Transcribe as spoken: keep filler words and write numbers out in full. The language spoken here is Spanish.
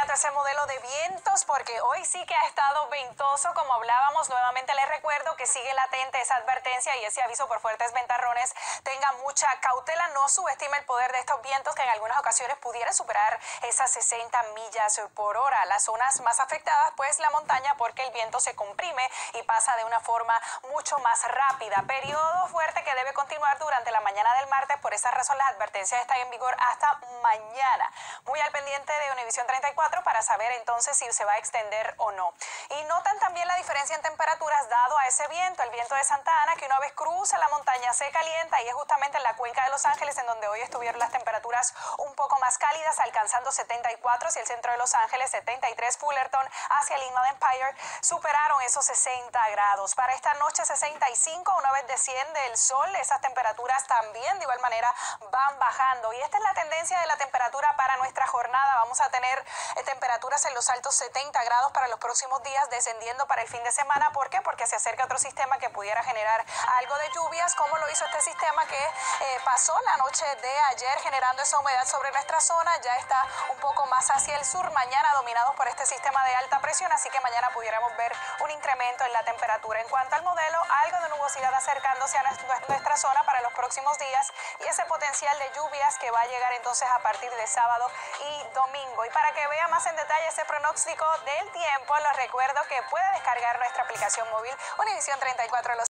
cuanto a ese modelo de vientos, porque hoy sí que ha estado ventoso, como hablábamos. Nuevamente les recuerdo que sigue latente esa advertencia y ese aviso por fuertes ventarrones. Tenga mucha cautela, no subestime el poder de estos vientos que en algunas ocasiones pudieran superar esas sesenta millas por hora. Las zonas más afectadas, pues la montaña, porque el viento se comprime y pasa de una forma mucho más rápida. Periodo fuerte que debe continuar durante la mañana del martes. Por esa razón las advertencias están en vigor hasta mañana. Muy al pendiente de Univisión treinta y cuatro para saber entonces si se va a extender o no. Y notan también la diferencia en temperaturas dado a ese viento. El viento de Santa Ana, que una vez cruza la montaña, se calienta, y es justamente en la cuenca de Los Ángeles en donde hoy estuvieron las temperaturas un poco más cálidas, alcanzando setenta y cuatro hacia el centro de Los Ángeles, setenta y tres Fullerton, hacia el Inland Empire, superaron esos sesenta grados. Para esta noche sesenta y cinco, una vez desciende el sol, esas temperaturas también de igual manera van bajando. Y esta es la tendencia de la temperatura para nuestra jornada. Vamos a tener eh, temperaturas en los altos setenta grados para los próximos días, descendiendo para el fin de semana. ¿Por qué? Porque se acerca otro sistema que pudiera generar algo de lluvias, como lo hizo este sistema que eh, pasó la noche de ayer generando esa humedad sobre nuestra zona. Ya está un poco más hacia el sur, mañana dominados por este sistema de alta presión, así que mañana pudiéramos ver un incremento en la temperatura. En cuanto al modelo, algo de nubosidad acercándose a nuestra zona para los próximos días, y ese potencial de lluvias que va a llegar entonces a partir de sábado y domingo. Y para que vea más en detalle ese pronóstico del tiempo, les recuerdo que puede descargar nuestra aplicación móvil Univisión treinta y cuatro.